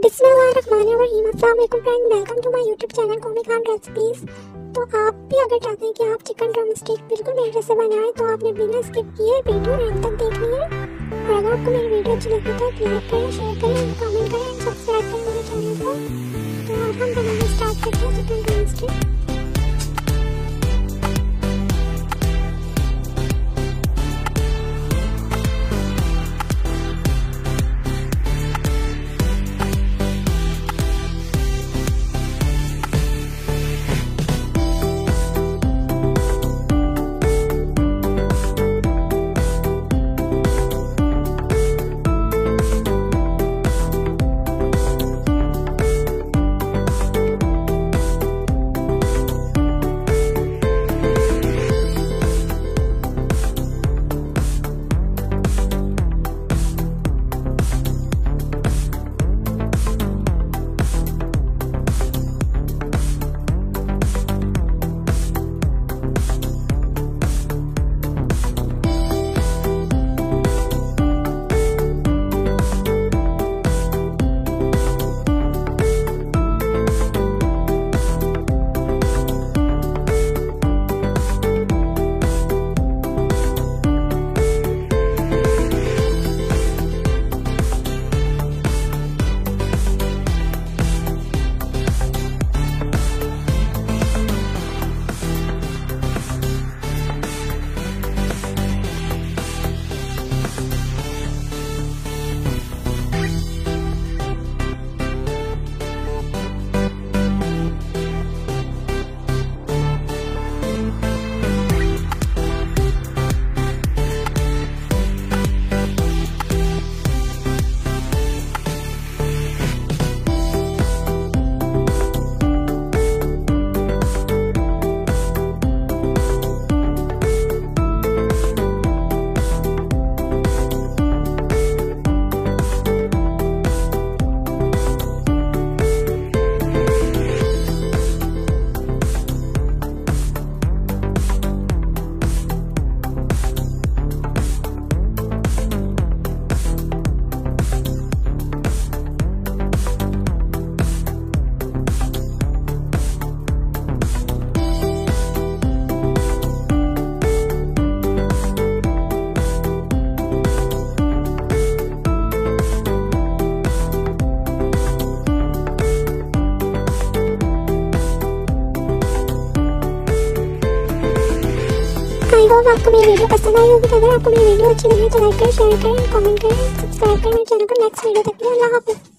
बिस्मिल्लाहिर्रहमानिर्रहीम। अस्सलाम वालेकुम friend, welcome to my YouTube channel कोमी रेसिपीज। तो आप भी अगर चाहते हैं कि आप चिकन ड्रमस्टिक बिल्कुल मेरे जैसे बनाएं तो आपने बिना स्किप किए वीडियो एंड तक देखनी है। और अगर आपको मेरी वीडियो अच्छी लगी तो लाइक करें, शेयर करें, कमेंट करें और सब्सक्राइब करें मेरे चैनल को। तो अब हम बनाना स्टार्ट करते हैं चिकन ड्रमस्टिक। आई होप आपको मेरी वीडियो पसंद आई होगी। तो अगर आपको मेरी वीडियो अच्छी लगी तो लाइक करें, शेयर करें, कमेंट करें, सब्सक्राइब करें मेरे चैनल को। नेक्स्ट वीडियो तक के लिए अल्लाह हाफ़िज़।